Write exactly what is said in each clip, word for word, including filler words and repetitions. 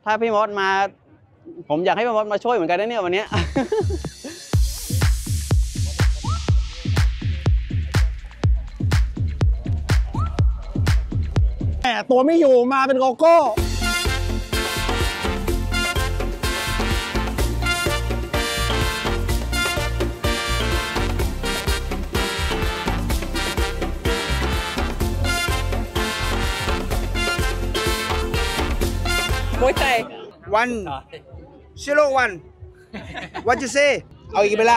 ถ้าพี่มอสมาผมอยากให้พี่มอสมาช่วยเหมือนกันนะเนี่ยวันนี้แหมตัวไม่อยู่มาเป็นโกโก้โอ้ยใจวันชิโร่วันวันจะเซ่เอาอีกเวลา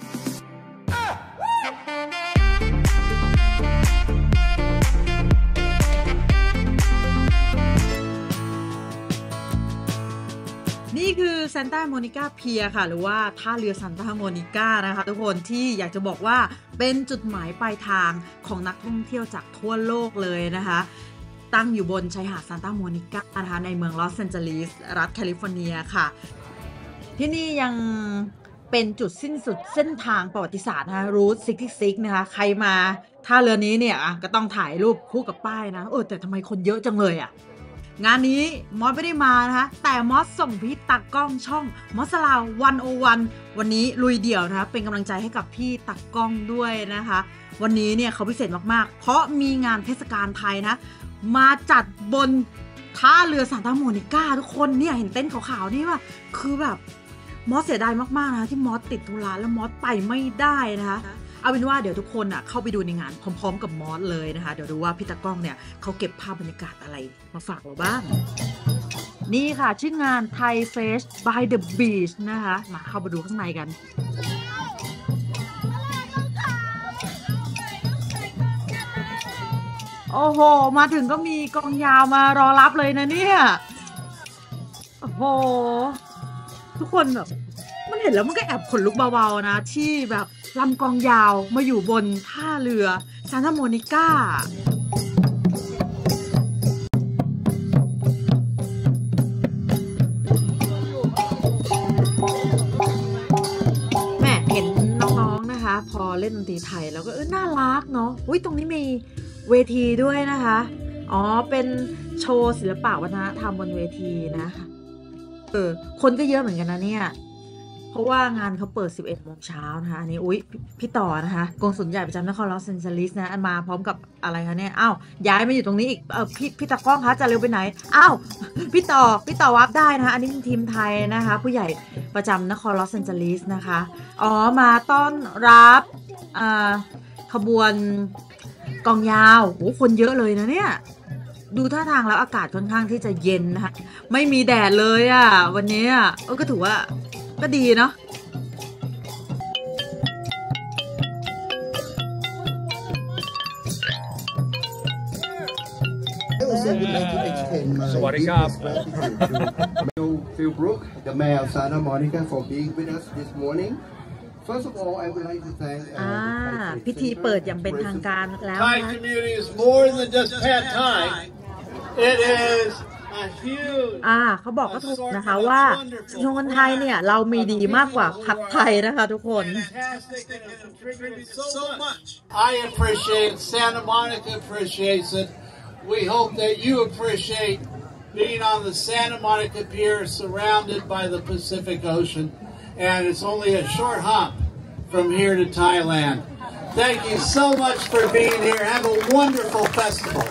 นี่คือซานตาโมนิกาเพียค่ะหรือว่าท่าเรือซานตาโมนิกานะคะทุกคนที่อยากจะบอกว่าเป็นจุดหมายปลายทางของนักท่องเที่ยวจากทั่วโลกเลยนะคะตั้งอยู่บนชายหาดซานตาโมนิกานะคะในเมืองลอสแอนเจลิสรัฐแคลิฟอร์เนียค่ะที่นี่ยังเป็นจุดสิ้นสุดเส้นทางประวัติศาสตร์นะคะรูทซิกซิกนะคะใครมาท่าเรือนี้เนี่ยก็ต้องถ่ายรูปคู่กับป้ายนะเออแต่ทำไมคนเยอะจังเลยอ่ะงานนี้มอสไม่ได้มานะคะแต่มอสส่งพี่ตักกล้องช่องมอสลาววันโอวันวันนี้ลุยเดี่ยวนะคะเป็นกำลังใจให้กับพี่ตักกล้องด้วยนะคะวันนี้เนี่ยเขาพิเศษมากๆเพราะมีงานเทศกาลไทยนะมาจัดบนท่าเรือซานตาโมนิกาทุกคนเนี่ยเห็นเต้นขาวๆนี่ว่าคือแบบมอสเสียดายมากๆนะคะที่มอสติดธุระแล้วมอสไปไม่ได้นะคะเอาเป็นว่าเดี๋ยวทุกคนอ่ะเข้าไปดูในงานพร้อมๆกับมอสเลยนะคะเดี๋ยวดูว่าพี่ตากล้องเนี่ยเขาเก็บภาพบรรยากาศอะไรมาฝากเราบ้างนี่ค่ะชื่องาน Thai Fest by the Beach นะคะมาเข้าไปดูข้างในกันโอ้โหมาถึงก็มีกองยาวมารอรับเลยนะเนี่ยโอ้โหทุกคนแบบมันเห็นแล้วมันก็แอบขนลุกเบาๆนะที่แบบลำกองยาวมาอยู่บนท่าเรือซานตาโมนิกาแม่เห็นน้องๆนะคะพอเล่นดนตรีไทยแล้วก็เออน่ารักเนาะอุ้ยตรงนี้มีเวทีด้วยนะคะอ๋อเป็นโชว์ศิลปะวัฒนธรรมบนเวทีนะคะเออคนก็เยอะเหมือนกันนะเนี่ยเพราะว่างานเขาเปิดสิบเอ็ดโมงเช้านะคะอันนี้อุ๊ยพี่ต่อนะคะกงสุลใหญ่ประจำนครลอสแอนเจลิสนะอันมาพร้อมกับอะไรคะเนี่ยอ้าวย้ายมาอยู่ตรงนี้อีกเออพี่พี่ตากล้องคะจะเร็วไปไหนอ้าวพี่ต่อพี่ต่อวับได้นะคะอันนี้ทีมไทยนะคะผู้ใหญ่ประจำนครลอสแอนเจลิสนะคะอ๋อมาต้อนรับอ่าขบวนกองยาวโอ้คนเยอะเลยนะเนี่ยดูท่าทางแล้วอากาศค่อนข้างที่จะเย็นนะคะไม่มีแดดเลยอ่ะวันนี้อ่ะก็ถือว่าก็ดีเนาะสวัสดีครับ Phil Brook, the Mayor of Santa Monica, for being with us this morning. First of all, I would like to thank. อ่าพิธีเปิดอย่างเป็นทางการแล้วนะ Thai community is more than just pad Thai. It is a huge. อ่าเขาบอกก็ถูกนะคะว่าชนคนไทยเนี่ยเรามีดีมากกว่าผัดไทยนะคะทุกคน So much. I appreciate Santa Monica appreciates it. We hope that you appreciate being on the Santa Monica Pier, surrounded by the Pacific Ocean, and it's only a short hop from here to Thailand. Thank you so much for being here. Have a wonderful festival.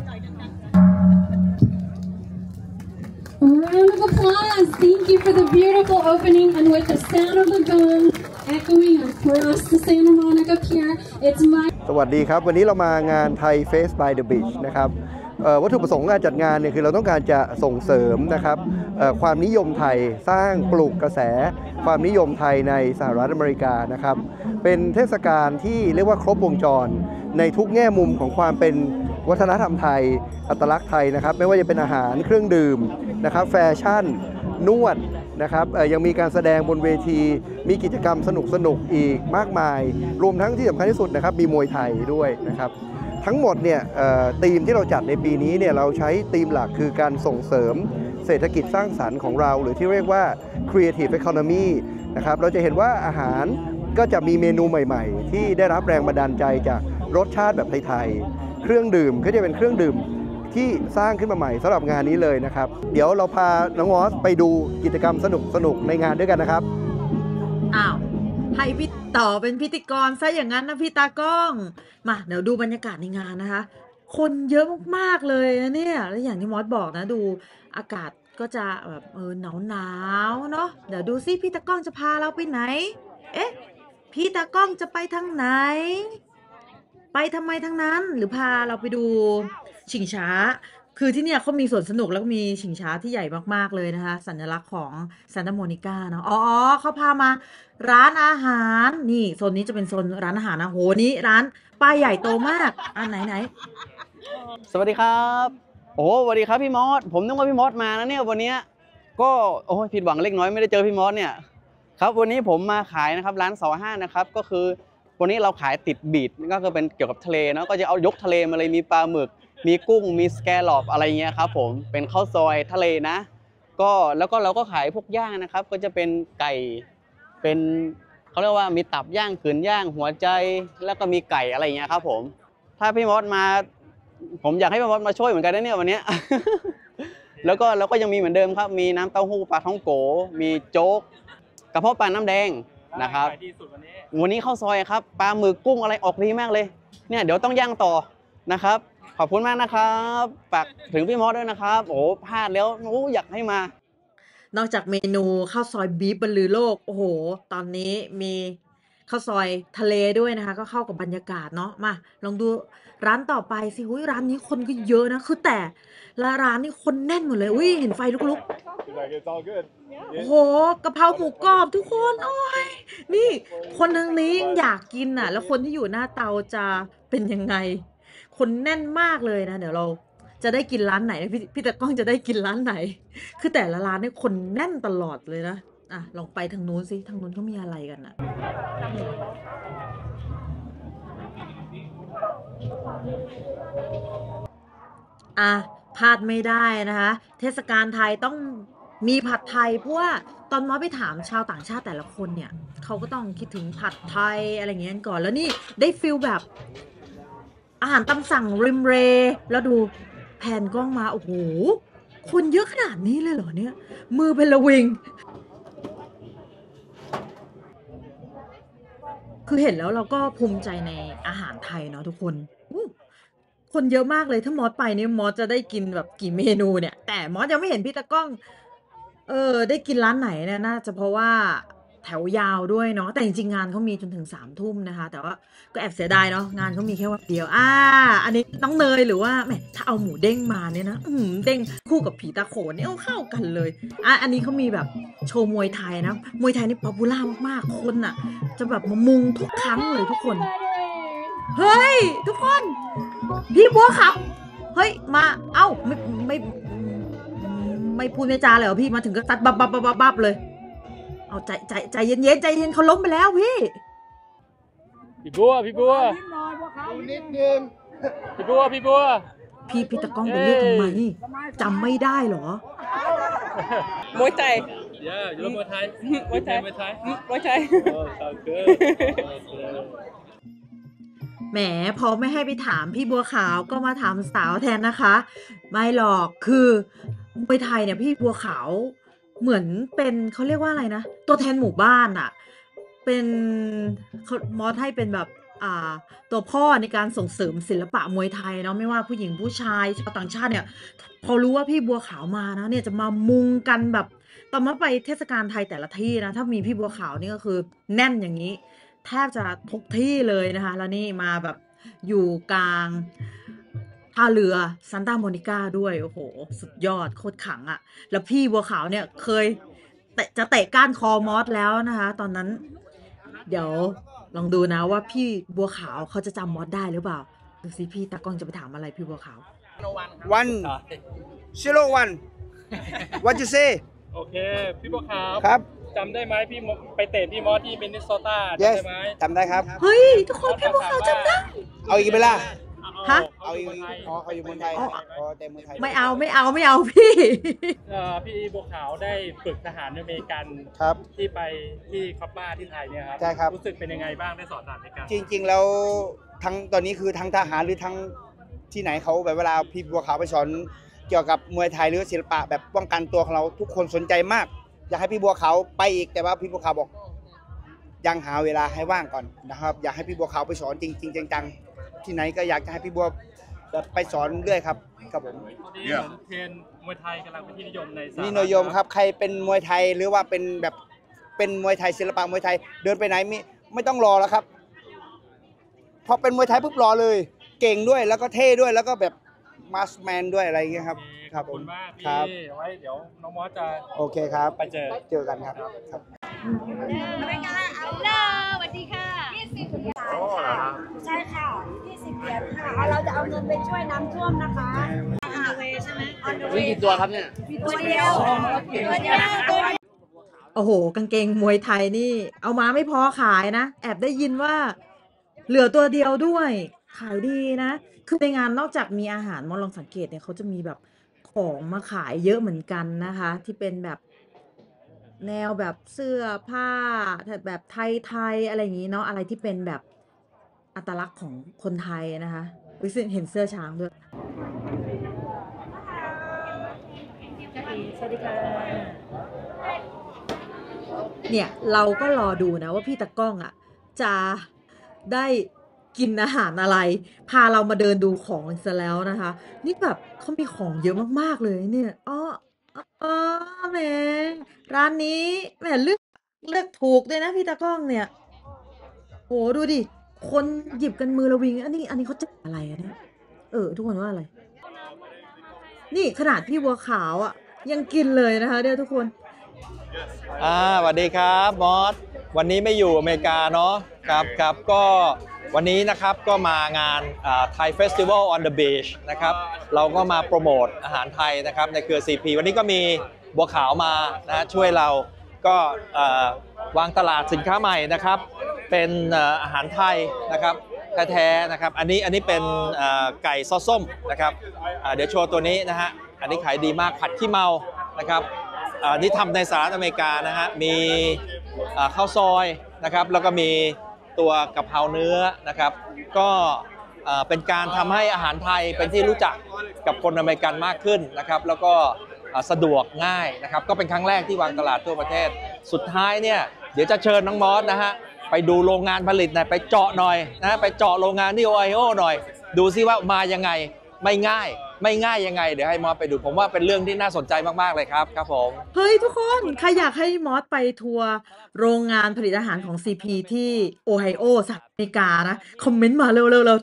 A round of applause. Thank you for the beautiful opening, and with the sound of the gong echoing across the Santa Monica Pier, it's my. สวัสดีครับวันนี้เรามางาน Thai Fest by the Beach นะครับวัตถุประสงค์การจัดงานเนี่ยคือเราต้องการจะส่งเสริมนะครับความนิยมไทยสร้างปลูกกระแสความนิยมไทยในสหรัฐอเมริกานะครับเป็นเทศกาลที่เรียกว่าครบวงจรในทุกแง่มุมของความเป็นวัฒนธรรมไทยอัตลักษณ์ไทยนะครับไม่ว่าจะเป็นอาหารเครื่องดื่มนะครับแฟชั่นนวดนะครับยังมีการแสดงบนเวทีมีกิจกรรมสนุกๆ อีกมากมายรวมทั้งที่สำคัญที่สุดนะครับมีมวยไทยด้วยนะครับทั้งหมดเนี่ยธีมที่เราจัดในปีนี้เนี่ยเราใช้ธีมหลักคือการส่งเสริมเศรษฐกิจสร้างสรรค์ของเราหรือที่เรียกว่า Creative Economy นะครับเราจะเห็นว่าอาหารก็จะมีเมนูใหม่ๆที่ได้รับแรงบันดาลใจจากรสชาติแบบไทยๆเครื่องดื่มก็จะเป็นเครื่องดื่มที่สร้างขึ้นมาใหม่สำหรับงานนี้เลยนะครับเดี๋ยวเราพาน้องมอสไปดูกิจกรรมสนุกสนุกในงานด้วยกันนะครับอ้าวให้พี่ต่อเป็นพิธีกรซะอย่างนั้นนะพี่ตากล้องมาเดี๋ยวดูบรรยากาศในงานนะคะ คนเยอะมากๆเลยนะเนี่ยแล้วอย่างที่มอสบอกนะดูอากาศก็จะแบบเออหนาวหนาวเนาะเดี๋ยวดูซิพี่ตากล้องจะพาเราไปไหนเอ๊ะพี่ตากล้องจะไปทางไหนไปทำไมทางนั้นหรือพาเราไปดูชิงช้าคือที่เนี่ยเขามีสวนสนุกแล้วก็มีชิงช้าที่ใหญ่มากๆเลยนะคะสัญลักษณ์ของซานตาโมนิกาเนาะอ๋อเขาพามาร้านอาหารนี่โซนนี้จะเป็นโซนร้านอาหารนะโหนี้ร้านป้ายใหญ่โตมากอ่ะไหนไหนสวัสดีครับโอ้สวัสดีครับพี่มอสผมนึกว่าพี่มอสมานะเนี่ยวันนี้ก็โอ้ผิดหวังเล็กน้อยไม่ได้เจอพี่มอสเนี่ยครับวันนี้ผมมาขายนะครับร้านเสาห้านะครับก็คือวันนี้เราขายติดบีทก็คือเป็นเกี่ยวกับทะเลเนาะก็จะเอายกทะเลมาเลยมีปลาหมึกมีกุ้งมีสแกลลอปอะไรเงี้ยครับผมเป็นข้าวซอยทะเลนะก็แล้วก็เราก็ขายพวกย่างนะครับก็จะเป็นไก่เป็นเขาเรียกว่ามีตับย่างขืนย่างหัวใจแล้วก็มีไก่อะไรเงี้ยครับผมถ้าพี่มอสมาผมอยากให้พี่มอสมาช่วยเหมือนกันนะเนี่ยวันนี้ แล้วก็เราก็ยังมีเหมือนเดิมครับมีน้ำเต้าหู้ปลาท่องโกมีโจ๊กกระเพาะปลาน้ำแดงนะครับวันนี้ข้าวซอยครับปลาหมึกกุ้งอะไรออกดีมากเลยเนี่ยเดี๋ยวต้องย่างต่อนะครับขอบคุณมากนะครับฝากถึงพี่มอสด้วยนะครับโอ้พลาดแล้วโอ้อยากให้มานอกจากเมนูข้าวซอยบีฟบรรลือโลกโอ้โหตอนนี้มีข้าวซอยทะเลด้วยนะคะก็เข้ากับบรรยากาศเนาะมาลองดูร้านต่อไปสิอุ้ยร้านนี้คนก็เยอะนะคือแต่ละร้านนี่คนแน่นหมดเลยอุ้ยเห็นไฟลุกๆโอ้โหกะเพราหมูกรอบทุกคนโอ้ยนี่คนทางนี้อยากกินอ่ะแล้วคนที่อยู่หน้าเตาจะเป็นยังไงคนแน่นมากเลยนะเดี๋ยวเราจะได้กินร้านไหนพี่พี่ตะก้องจะได้กินร้านไหนคือแต่ละร้านนี่คนแน่นตลอดเลยนะอ่ะลองไปทางนู้นสิทางนู้นเขามีอะไรกันอ่ะอ่ะพลาดไม่ได้นะคะเทศกาลไทยต้องมีผัดไทยเพราะว่าตอนมอสไปถามชาวต่างชาติแต่ละคนเนี่ยเขาก็ต้องคิดถึงผัดไทยอะไรเงี้ยก่อนแล้วนี่ได้ฟิลแบบอาหารตามสั่งริมเรแล้วดูแผนกล้องมาโอ้โหคนเยอะขนาดนี้เลยเหรอเนี่ยมือเป็นระวิงคือเห็นแล้วเราก็ภูมิใจในอาหารไทยเนาะทุกคนคนเยอะมากเลยถ้ามอสไปนี่มอสจะได้กินแบบกี่เมนูเนี่ยแต่มอสยังไม่เห็นพี่ตะก้องเออได้กินร้านไหนเนี่ยน่าจะเพราะว่าแถวยาวด้วยเนาะแต่จริงๆงานเขามีจนถึงสามทุ่มนะคะแต่ว่าก็แอบเสียดายเนาะงานเขามีแค่วันเดียวอ่าอันนี้น้องเนยหรือว่าแหมถ้าเอาหมูเด้งมาเนี่ยนะอืมเด้งคู่กับผีตาโขนเนี่ยเอาเข้ากันเลยอ่ะอันนี้เขามีแบบโชว์มวยไทยนะมวยไทยนี่ป๊อปปูล่ามากๆคนอ่ะจะแบบมามุงทุกครั้งเลยทุกคนเฮ้ยทุกคนพี่บัวครับเฮ้ยมาเอ้าไม่ไม่ไม่พูดไม่จาเลยเหรอพี่มาถึงก็ตัดบับบับบับบับเลยเอาใจใจใจเย็นเย็นใจเย็นเขาล้มไปแล้วพี่พี่บัวพี่บัวนิดนึงพี่บัวพี่บัวพี่พี่ตะก้องไปเรียกทำไมจำไม่ได้เหรอมวยไทยเยอะอยู่มวยไทยมวยไทยมวยไทยมวยไทยแหมพอไม่ให้ไปถามพี่บัวขาวก็มาถามสาวแทนนะคะไม่หรอกคือมวยไทยเนี่ยพี่บัวขาวเหมือนเป็นเขาเรียกว่าอะไรนะตัวแทนหมู่บ้านอะเป็นเขามอสให้เป็นแบบอ่าตัวพ่อในการส่งเสริมศิลปะมวยไทยเนาะไม่ว่าผู้หญิงผู้ชายชาวต่างชาติเนี่ยพอรู้ว่าพี่บัวขาวมานะเนี่ยจะมามุงกันแบบตอนมาไปเทศกาลไทยแต่ละที่นะถ้ามีพี่บัวขาวนี่ก็คือแน่นอย่างนี้แทบจะทุกที่เลยนะคะแล้วนี่มาแบบอยู่กลางท่าเรือซานตาโมนิกาด้วยโอ้โหสุดยอดโคตรขังอะแล้วพี่บัวขาวเนี่ยเคยเตะจะเตะก้านคอมอสแล้วนะคะตอนนั้นเดี๋ยวลองดูนะว่าพี่บัวขาวเขาจะจำมอสได้หรือเปล่าดูสิพี่ตากล้องจะไปถามอะไรพี่บัวขาว one zero one what you say โอเคพี่บัวขาวครับจำได้ไหมพี่ไปเตะพี่มอสที่มินนิโซตาจำได้ไหมจำได้ครับเฮ้ยทุกคนพี่บัวขาวจำได้เอาอีกไปละฮะเอาอีกอ๋อเขาอยู่เมืองไทยอ๋อเต็มเมืองไทยไม่เอาไม่เอาไม่เอาพี่เอ่อพี่บัวขาวได้ฝึกทหารอเมริกันครับที่ไปที่คอปป้าที่ไทยเนี่ยครับใช่ครับรู้สึกเป็นยังไงบ้างได้สอนทหารอเมริกันจริงๆแล้วทั้งตอนนี้คือทั้งทหารหรือทั้งที่ไหนเขาแบบเวลาพี่บัวขาวไปสอนเกี่ยวกับมวยไทยหรือศิลปะแบบป้องกันตัวของเราทุกคนสนใจมากอยากให้พี่บัวขาวไปอีกแต่ว่าพี่บัวขาวบอกยังหาเวลาให้ว่างก่อนนะครับอยากให้พี่บัวขาวไปสอนจริงๆจังๆที่ไหนก็อยากจะให้พี่บัวแบบไปสอนเรื่อยครับครับผมเทรนมวยไทยกำลังเป็นที่นิยมในสหรัฐนี่นิยมครับใครเป็นมวยไทยหรือว่าเป็นแบบเป็นมวยไทยศิลปะมวยไทยเดินไปไหนไม่ไม่ต้องรอแล้วครับพอเป็นมวยไทยปุ๊บรอเลยเก่งด้วยแล้วก็เท่ด้วยแล้วก็แบบมาสแมนด้วยอะไรอย่างเงี้ยครับครับขอบคุณมากพี่ครับไว้เดี๋ยวน้องมอสจะโอเคครับไปเจอเจอกันครับครับเป็นไงเอาเลยสวัสดีค่ะยี่สิบเหรียญค่ะใช่ค่ะยี่สิบเหรียญค่ะเราจะเอาเงินไปช่วยน้ำท่วมนะคะ on the way ใช่ไหม on the มี way กี่ตัวครับเนี่ยตัวเดียวตัวเดียวตัวเดียวโอ้โหกางเกงมวยไทยนี่ เอามาไม่พอขายนะ แอบได้ยินว่า เหลือตัวเดียวด้วย ขายดีนะ คือในงานนอกจากมีอาหารมอลองสังเกตเนี่ยเขาจะมีแบบของมาขายเยอะเหมือนกันนะคะ ที่เป็นแบบแนวแบบเสื้อผ้าแบบไทยๆอะไรอย่างนี้เนาะอะไรที่เป็นแบบอัตลักษณ์ของคนไทยนะคะอุ๊ยเห็นเสื้อช้างด้วยเนี่ยเราก็รอดูนะว่าพี่ตะกล้องอ่ะจะได้กินอาหารอะไร พาเรามาเดินดูของซะแล้วนะคะ นี่แบบเขามีของเยอะมากๆเลยเนี่ยอ๋ออ๋อแหมร้านนี้แหมเลือกเลือกถูกด้วยนะพี่ตะกล้องเนี่ยโหดูดิคนหยิบกันมือระวิงอันนี้อันนี้เขาจะอะไรอะเนี่ยเออทุกคนว่าอะไรนี่ขนาดพี่บัวขาวอ่ะยังกินเลยนะคะเดี๋ยวทุกคนอ่าสวัสดีครับมอสวันนี้ไม่อยู่อเมริกาเนาะครับครับก็วันนี้นะครับก็มางานไทยเฟสติวัล on the beach นะครับเราก็มาโปรโมทอาหารไทยนะครับในเครือ ซี พี วันนี้ก็มีบัวขาวมานะช่วยเราก็วางตลาดสินค้าใหม่นะครับเป็นอาหารไทยนะครับแท้ๆนะครับอันนี้อันนี้เป็นไก่ซอสส้มนะครับเดี๋ยวโชว์ตัวนี้นะฮะอันนี้ขายดีมากผัดขี้เมานะครับนี่ทำในสหรัฐอเมริกานะฮะมีข้าวซอยนะครับแล้วก็มีตัวกะเพราเนื้อนะครับก็เป็นการทำให้อาหารไทยเป็นที่รู้จักกับคนอเมริกันมากขึ้นนะครับแล้วก็สะดวกง่ายนะครับก็เป็นครั้งแรกที่วางตลาดทั่วประเทศสุดท้ายเนี่ยเดี๋ยวจะเชิญน้องมอสนะฮะไปดูโรงงานผลิตหน่อยไปเจาะหน่อยนะไปเจาะโรงงานที่โอไฮโอหน่อยดูซิว่ามายังไงไม่ง่ายไม่ง่ายยังไงเดี๋ยวให้มอสไปดูผมว่าเป็นเรื่องที่น่าสนใจมากๆเลยครับครับผมเฮ้ยทุกคนใครอยากให้มอสไปทัวร์โรงงานผลิตอาหารของ ซี พี ที่โอไฮโอสหรัฐอเมริกานะคอมเมนต์มาเร็วๆเลย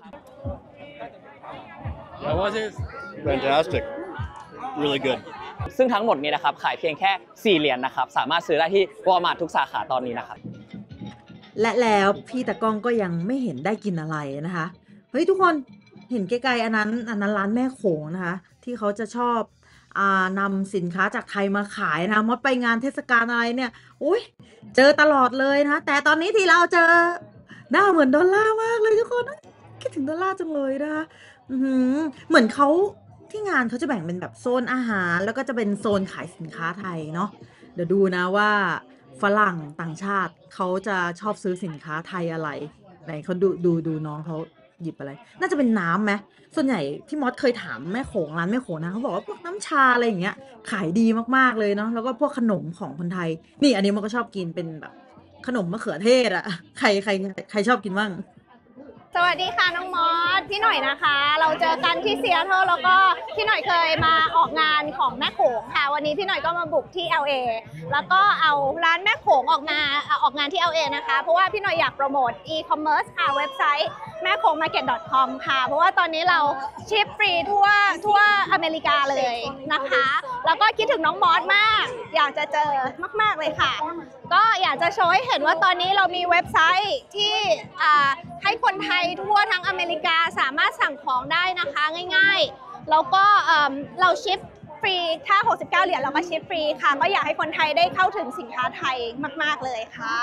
Fantastic really good ซึ่งทั้งหมดนี้นะครับขายเพียงแค่สี่เหรียญนะครับสามารถซื้อได้ที่ Walmart ทุกสาขาตอนนี้นะครับและแล้วพี่ตะก้องก็ยังไม่เห็นได้กินอะไรนะคะเฮ้ยทุกคนเห็นไกลๆอันนั้นอันนั้นร้านแม่โขงนะคะที่เขาจะชอบอ่านำสินค้าจากไทยมาขายนะมดไปงานเทศกาลอะไรเนี่ยอุ้ยเจอตลอดเลยนะแต่ตอนนี้ที่เราเจอหน้าเหมือนดอลลาร์มากเลยทุกคนคิดถึงดอลลาร์จังเลยนะคะเหมือนเขาที่งานเขาจะแบ่งเป็นแบบโซนอาหารแล้วก็จะเป็นโซนขายสินค้าไทยเนาะเดี๋ยวดูนะว่าฝรั่งต่างชาติเขาจะชอบซื้อสินค้าไทยอะไรไหนเขาดูดูดูน้องเขาหยิบอะไรน่าจะเป็นน้ำไหมส่วนใหญ่ที่มอสเคยถามแม่โขงร้านแม่โขงนะเขาบอกว่าพวกน้ำชาอะไรอย่างเงี้ยขายดีมากๆเลยเนาะแล้วก็พวกขนมของคนไทยนี่อันนี้มันก็ชอบกินเป็นแบบขนมมะเขือเทศอะใครใครใครชอบกินบ้างสวัสดีค่ะน้องมอสพี่หน่อยนะคะเราเจอกันที่ซีแอตเทิลแล้วก็พี่หน่อยเคยมาออกงานของแม่โขงค่ะวันนี้พี่หน่อยก็มาบุกที่ แอล เอ แล้วก็เอาร้านแม่โขงออกมาออกงานที่ แอล เอ นะคะเพราะว่าพี่หน่อยอยากโปรโมท e-commerce ค่ะเว็บไซต์แม่โขง มาร์เก็ต ดอท คอม ค่ะเพราะว่าตอนนี้เราชิปฟรีทั่วทั่วอเมริกาเลยนะคะแล้วก็คิดถึงน้องมอสมากอยากจะเจอมากๆเลยค่ะก็อยากจะโชว์ให้เห็นว่าตอนนี้เรามีเว็บไซต์ที่ให้คนไทยทั่วทั้งอเมริกาสามารถสั่งของได้นะคะง่ายๆแล้วก็เราชิปฟรีถ้าหกสิบเก้าเหรียญเราก็ชิปฟรีค่ะก็อยากให้คนไทยได้เข้าถึงสินค้าไทยมากๆเลยค่ะ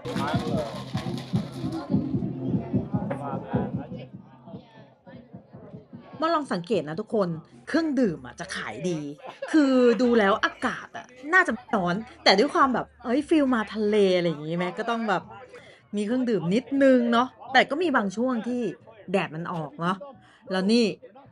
มาลองสังเกตนะทุกคนเครื่องดื่มอ่ะจะขายดีคือดูแล้วอากาศอ่ะน่าจะร้อนแต่ด้วยความแบบเอ้ยฟิลมาทะเลอะไรอย่างงี้ไหมก็ต้องแบบมีเครื่องดื่มนิดนึงเนาะแต่ก็มีบางช่วงที่แดดมันออกเนาะแล้วนี่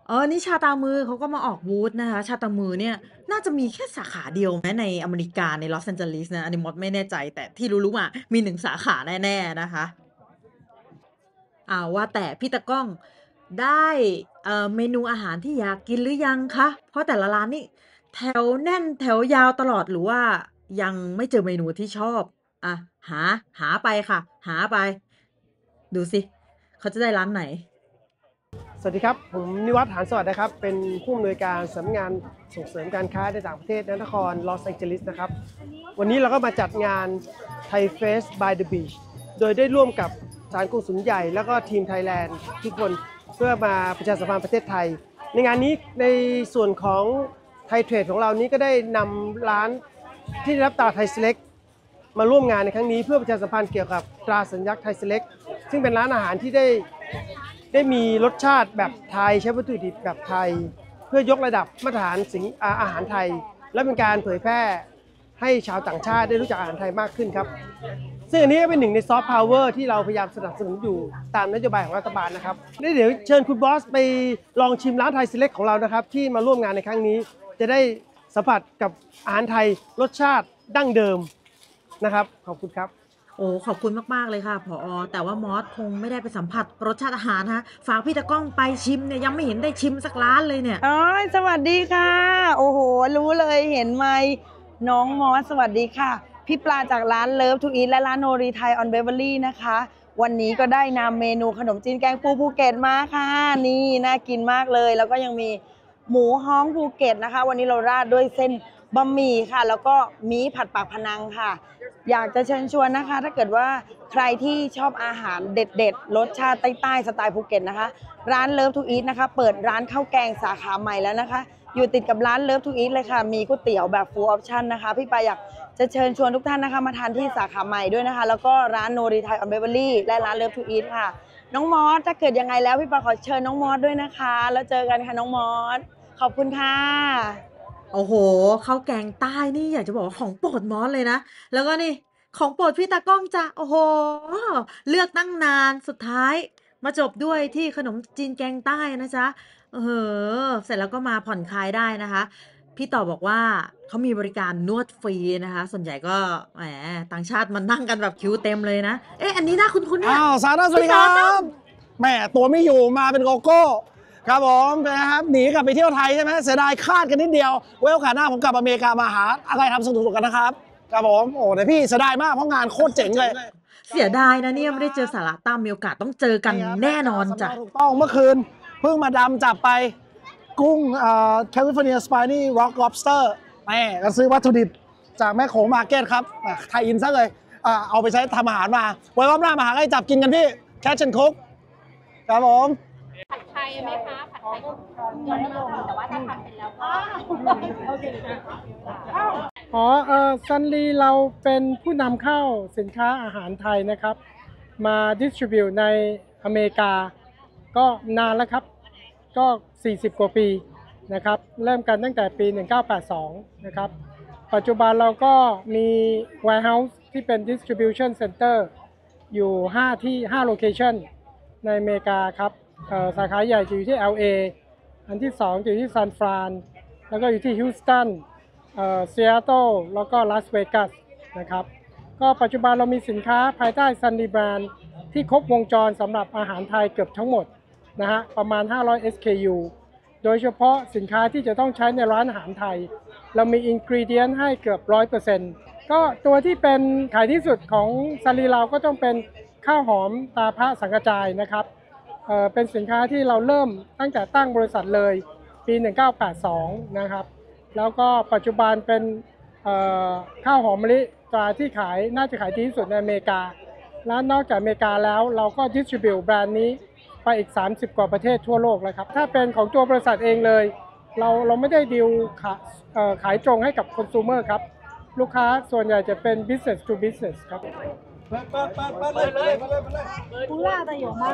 เออนี่ชาตามือเขาก็มาออกบูธนะคะชาตามือเนี่ยน่าจะมีแค่สาขาเดียวไหมในอเมริกาในลอสแอนเจลิสนะอันนี้มดไม่แน่ใจแต่ที่รู้ๆมามีหนึ่งสาขาแน่ๆนะคะอ่าว่าแต่พี่ตะก้องได้เอ่อเมนูอาหารที่อยากกินหรือยังคะเพราะแต่ละร้านนี่แถวแน่นแถวยาวตลอดหรือว่ายังไม่เจอเมนูที่ชอบอ่ะหาหาไปค่ะหาไปดูสิเขาจะได้ร้านไหนสวัสดีครับผมนิวัฒน์หานสวัสดิ์นะครับเป็นผู้อำนวยการสำนักงานส่งเสริมการค้าในต่างประเทศนครลอสแองเจลิสนะครับวันนี้เราก็มาจัดงาน Thai Fest by the Beach โดยได้ร่วมกับสถานกงสุลใหญ่แล้วก็ทีมไทยแลนด์ทุกคนเพื่อมาประชาสัมพันธ์ประเทศไทยในงานนี้ในส่วนของไทยเทรดของเรานี้ก็ได้นำร้านที่ได้รับตราไทยเซเล็กมาร่วมงานในครั้งนี้เพื่อประชาสัมพันธ์เกี่ยวกับตราสัญลักษณ์ไทยเซเล็กซึ่งเป็นร้านอาหารที่ได้ได้มีรสชาติแบบไทยใช้วัตถุดิบแบบไทยเพื่อยกระดับมาตรฐานสิ่งอาหารไทยและเป็นการเผยแพร่ให้ชาวต่างชาติได้รู้จักอาหารไทยมากขึ้นครับซึ่งอันนี้เป็นหนึ่งในซอฟต์พาวเวอร์ที่เราพยายามสนับสนุนอยู่ตามนโยบายของรัฐบาลนะครับเดี๋ยวเชิญคุณบอสไปลองชิมร้านไทยเซเล็กของเรานะครับที่มาร่วมงานในครั้งนี้จะได้สัมผัสกับอาหารไทยรสชาติดั้งเดิมนะครับขอบคุณครับโอ้ขอบคุณมากๆเลยค่ะผอ.แต่ว่ามอสคงไม่ได้ไปสัมผัสรสชาติอาหารนะคะฝากพี่ตะก้องไปชิมเนี่ยยังไม่เห็นได้ชิมสักร้านเลยเนี่ยอ๋อสวัสดีค่ะโอ้โหรู้เลยเห็นไหมน้องมอสสวัสดีค่ะพี่ปลาจากร้านเลิฟทูอีทและร้านโนรีไทยออนเบเวอรี่นะคะวันนี้ก็ได้นำเมนูขนมจีนแกงปูภูเก็ตมาค่ะนี่น่ากินมากเลยแล้วก็ยังมีหมูฮ้องภูเก็ตนะคะวันนี้เราราดด้วยเส้นบะหมี่ค่ะแล้วก็มีผัดปากพนังค่ะอยากจะเชิญชวนนะคะถ้าเกิดว่าใครที่ชอบอาหารเด็ดๆรสชาติใต้ๆสไตล์ภูเก็ตนะคะร้านเลิฟทูอีทนะคะเปิดร้านข้าวแกงสาขาใหม่แล้วนะคะอยู่ติดกับร้านเลิฟทูอีทเลยค่ะมีก๋วยเตี๋ยวแบบฟูลออปชั่นนะคะพี่ปาอยากจะเชิญชวนทุกท่านนะคะมาทานที่สาขาใหม่ด้วยนะคะแล้วก็ร้านโนรีไทยออนเบเวอรี่และร้านเลิฟทูอีทค่ะน้องมอสถ้าเกิดยังไงแล้วพี่ปาขอเชิญน้องมอสด้วยนะคะแล้วเจอกันค่ะน้องมอสขอบคุณค่ะโอ้โหข้าวแกงใต้นี่อยากจะบอกว่าของโปรดมอสเลยนะแล้วก็นี่ของโปรดพี่ตากล้องจ้ะโอ้โหเลือกตั้งนานสุดท้ายมาจบด้วยที่ขนมจีนแกงใต้นะจ๊ะเออเสร็จแล้วก็มาผ่อนคลายได้นะคะพี่ต่อบอกว่าเขามีบริการนวดฟรีนะคะส่วนใหญ่ก็แหมต่างชาติมันนั่งกันแบบคิวเต็มเลยนะเอ๊ะอันนี้น่าคุ้นๆเนี่ยอ้าวสาธารณสวัสดีครับแหมตัวไม่อยู่มาเป็นโกโก้ครับผมนะครับหนีกลับไปเที่ยวไทยใช่ไหมเสียดายคาดกันนิดเดียวไว้โอกาสหน้าผมกลับอเมริกามาหาอะไรทำสนุกๆกันนะครับครับผมโอ้แต่พี่เสียดายมากเพราะงานโคตรเจ๋งเลยเสียดายนะเนี่ยไม่ได้เจอสาระตั้มมีโอกาสต้องเจอกันแน่นอนจ้ะถูกต้องเมื่อคืนเพิ่งมาดำจับไปกุ้งเอ่อแคลิฟอร์เนียสไปนี่ร็อกล็อบสเตอร์แม่ก็ซื้อวัตถุดิบจากแม่โขงมาร์เก็ตครับไทยอินซะเลยเอาไปใช้ทำอาหารมาไว้รอบหน้ามาหาให้จับกินกันพี่แคชเชนคุกครับผมผัดไทยไหมคะผัดไทยยอดนิยมแต่ว่าถ้าทำเป็นแล้วก็โอเคอ๋อเออซันลีเราเป็นผู้นำเข้าสินค้าอาหารไทยนะครับมาดิสทริบิวในอเมริกาก็นานแล้วครับก็สี่สิบกว่าปีนะครับเริ่มกันตั้งแต่ปีหนึ่งเก้าแปดสองนะครับปัจจุบันเราก็มี warehouse ที่เป็น distribution center อยู่ห้าที่ห้า location ในอเมริกาครับสาขาใหญ่จะอยู่ที่ แอล เอ อันที่สองจะอยู่ที่ซานฟรานแล้วก็อยู่ที่ฮิวสตันเอ่อซีแอตเทิลแล้วก็ลาสเวกัสนะครับก็ปัจจุบันเรามีสินค้าภายใต้ซันดีแบรนด์ที่ครบวงจรสำหรับอาหารไทยเกือบทั้งหมดนะฮะประมาณห้าร้อย เอส เค ยู โดยเฉพาะสินค้าที่จะต้องใช้ในร้านอาหารไทยเรามีอินกรีเดียนให้เกือบ ร้อยเปอร์เซ็นต์ ก็ตัวที่เป็นขายที่สุดของซันลีเราก็ต้องเป็นข้าวหอมตาพระสังกจายนะครับเอ่อเป็นสินค้าที่เราเริ่มตั้งแต่ตั้งบริษัทเลยปีหนึ่งเก้าแปดสองนะครับแล้วก็ปัจจุบันเป็นเอ่อข้าวหอมมะลิตราที่ขายน่าจะขายดีที่สุดในอเมริกาและนอกจากอเมริกาแล้วเราก็ดิสทริบิวต์แบรนด์นี้ไปอีกสามสิบกว่าประเทศทั่วโลกแล้วครับถ้าเป็นของตัวบริษัทเองเลยเราเราไม่ได้ดีลขายเอ่อขายตรงให้กับคอน sumer ครับลูกค้าส่วนใหญ่จะเป็น business to business ครับเปิดเปิดเปิดเปิดเลยเปิดเลยเปิดเลย不辣的有吗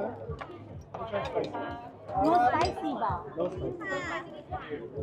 ？No spicy 吧。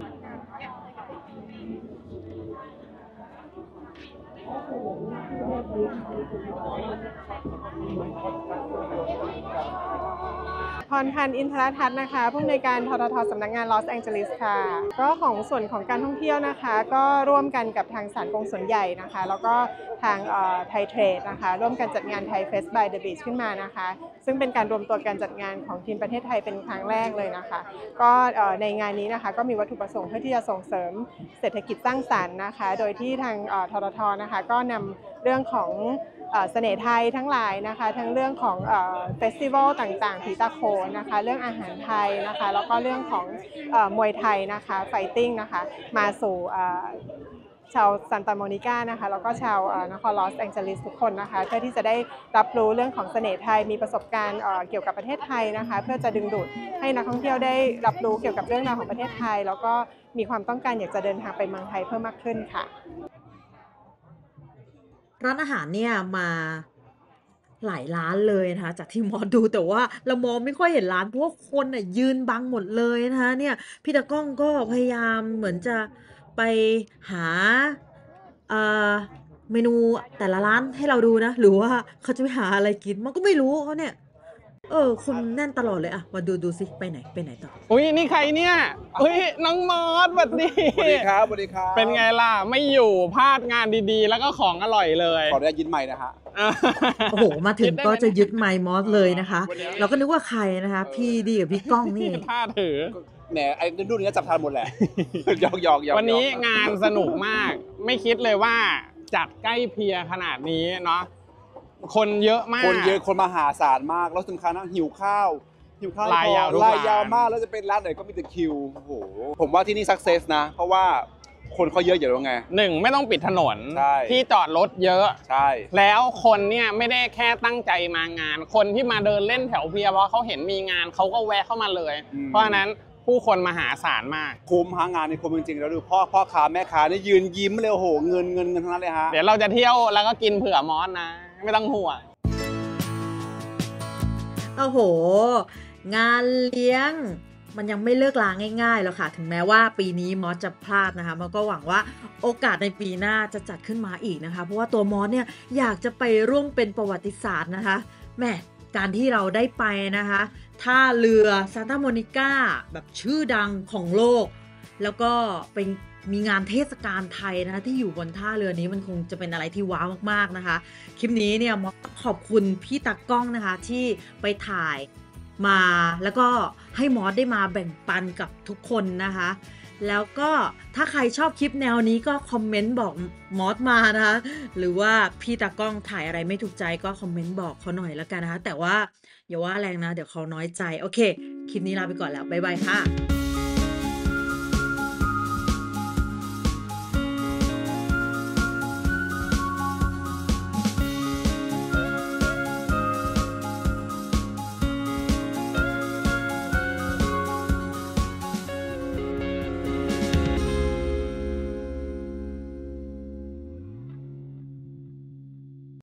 เพรพันธ์อินทรทัศน์นะคะผู้อำนวยการทททสำนักงานลอสแองเจลิสค่ะก็ของส่วนของการท่องเที่ยวนะคะก็ร่วมกันกับทางศาลกงสุลใหญ่นะคะแล้วก็ทางไทยเทรดนะคะร่วมกันจัดงานไทยเฟส by the beach ขึ้นมานะคะซึ่งเป็นการรวมตัวการจัดงานของทีมประเทศไทยเป็นครั้งแรกเลยนะคะก็ในงานนี้นะคะก็มีวัตถุประสงค์เพื่อที่จะส่งเสริมเศรษฐกิจสร้างสรรค์นะคะโดยที่ทางทททนะคะก็นำเรื่องของเสน่ห์ไทยทั้งหลายนะคะทั้งเรื่องของเฟสติวัลต่างๆผีตาโขนนะคะเรื่องอาหารไทยนะคะแล้วก็เรื่องของมวยไทยนะคะไฟติ้งนะคะมาสู่ชาวซานตาโมนิกานะคะแล้วก็ชาวนครลอสแองเจลิสทุกคนนะคะเพื่อที่จะได้รับรู้เรื่องของเสน่ห์ไทยมีประสบการณ์เกี่ยวกับประเทศไทยนะคะเพื่อจะดึงดูดให้นักท่องเที่ยวได้รับรู้เกี่ยวกับเรื่องราวของประเทศไทยแล้วก็มีความต้องการอยากจะเดินทางไปเมืองไทยเพิ่มมากขึ้นค่ะร้านอาหารเนี่ยมาหลายร้านเลยนะคะจากที่มอดูแต่ว่าเรามองไม่ค่อยเห็นร้านเพราะว่าคนน่ะยืนบังหมดเลยนะคะเนี่ยพี่ตะก้องก็พยายามเหมือนจะไปหาเอ่อเมนูแต่ละร้านให้เราดูนะหรือว่าเขาจะไปหาอะไรกินมันก็ไม่รู้เขาเนี่ยเออคนแน่นตลอดเลยอะมาดูดูสิไปไหนไปไหนต่ออุ้ยนี่ใครเนี่ยอุ้ยน้องมอสสวัสดีสวัสดีครับสวัสดีครับเป็นไงล่ะไม่อยู่พลาดงานดีๆแล้วก็ของอร่อยเลยขออนุญาตยึดไมค์นะฮะโอ้โหมาถึงก็จะยึดไมค์มอสเลยนะคะเราก็นึกว่าใครนะคะพี่ดีกับพี่ก้องนี่พลาดถือแหมไอ้รุ่นนี้จับทานหมดแหละหยอกหยอกหยอกวันนี้งานสนุกมากไม่คิดเลยว่าจัดใกล้เพียขนาดนี้เนาะคนเยอะมากคนเยอะคนมหาศาลมากแล้วสำคัญนะหิวข้าวหิวข้าวลายยาวลายยาวมากแล้วจะเป็นร้านไหนก็มีแต่คิวโอ้โหผมว่าที่นี่สักเซสนะเพราะว่าคนเขาเยอะอยู่แล้วไงหนึ่งไม่ต้องปิดถนนที่จอดรถเยอะใช่แล้วคนเนี่ยไม่ได้แค่ตั้งใจมางานคนที่มาเดินเล่นแถวเพียเพราะเขาเห็นมีงานเขาก็แวะเข้ามาเลยเพราะฉะนั้นผู้คนมหาศาลมากคุ้มหางานในคุ้มจริงๆแล้วดูพ่อพ่อค้าแม่ค้านี่ยืนยิ้มเลยโอ้โหเงินเงินเงินทั้งนั้นเลยฮะเดี๋ยวเราจะเที่ยวแล้วก็กินเผื่อมอสนะไม่ต้องห่วงโอ้โหงานเลี้ยงมันยังไม่เลิกลาง่ายๆหรอกค่ะถึงแม้ว่าปีนี้มอสจะพลาดนะคะมันก็หวังว่าโอกาสในปีหน้าจะจัดขึ้นมาอีกนะคะเพราะว่าตัวมอสเนี่ยอยากจะไปร่วมเป็นประวัติศาสตร์นะคะแหมการที่เราได้ไปนะคะท่าเรือซานตาโมนิกาแบบชื่อดังของโลกแล้วก็เป็นมีงานเทศกาลไทยนะคะที่อยู่บนท่าเรือนี้มันคงจะเป็นอะไรที่ว้าวมากๆนะคะคลิปนี้เนี่ยมอสขอบคุณพี่ตากล้องนะคะที่ไปถ่ายมาแล้วก็ให้มอสได้มาแบ่งปันกับทุกคนนะคะแล้วก็ถ้าใครชอบคลิปแนวนี้ก็คอมเมนต์บอกมอสมานะคะหรือว่าพี่ตากล้องถ่ายอะไรไม่ถูกใจก็คอมเมนต์บอกเขาหน่อยแล้วกันนะคะแต่ว่าอย่าว่าแรงนะเดี๋ยวเขาน้อยใจโอเคคลิปนี้ลาไปก่อนแล้วบ๊ายบายค่ะ